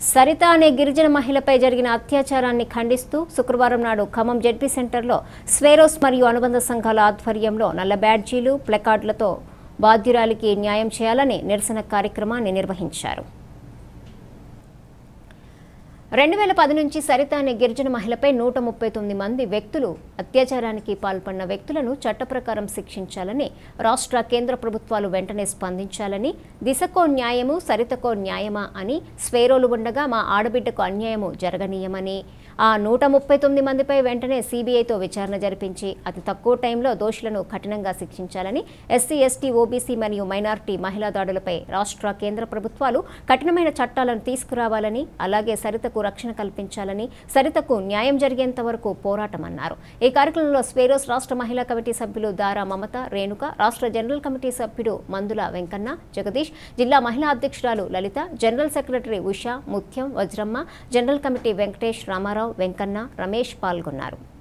సరిత అనే గిరిజన మహిళపై జరిగిన అత్యాచారాన్ని ఖండిస్తూ శుక్రవారం నాడు ఖమ్మం జెడ్పీ సెంటర్లో స్వేరోస్ మరియు అనుబంధ సంఘాల ఆధ్వర్యంలో నల్ల బ్యాడ్జీలు, ప్లకార్డులతో బాధ్యురాలికి న్యాయం చేయాలని నిరసన కార్యక్రమాన్ని నిర్వహించారు. 2010 నుంచి సరిత అనే గిరిజన మహిళపై 139 మంది వ్యక్తులు అత్యాచారానికి పాల్పడిన వ్యక్తులను చట్టప్రకారం శిక్షించాలని రాష్ట్ర కేంద్ర ప్రభుత్వాలు వెంటనే స్పందించాలని, దిశకో న్యాయము సరితకో న్యాయమా అని స్వేరోలు ఉండగా మా ఆడబిడ్డకు అన్యాయము జరగనీయమని, ఆ 139 మందిపై వెంటనే సిబిఐతో విచారణ జరిపించి అతి తక్కువ టైంలో దోషులను కఠినంగా శిక్షించాలని, ఎస్సీ, ఎస్టీ, ఓబీసీ మరియు మైనారిటీ మహిళా దాడులపై రాష్ట్ర కేంద్ర ప్రభుత్వాలు కఠినమైన చట్టాలను తీసుకురావాలని, అలాగే సరితకు రక్షణ కల్పించాలని, సరితకు న్యాయం జరిగేంత వరకు పోరాటమన్నారు. ఈ కార్యక్రమంలో స్వేరోస్ రాష్ట్ర మహిళా కమిటీ సభ్యులు దారా మమత, రేణుక, రాష్ట్ర జనరల్ కమిటీ సభ్యుడు మందుల వెంకన్న, జగదీష్, జిల్లా మహిళా అధ్యక్షురాలు లలిత, general secretary Usha, Muthyam, Vajramma, general committee Venkatesh, Ramarao, Venkanna, Ramesh పాల్గొన్నారు.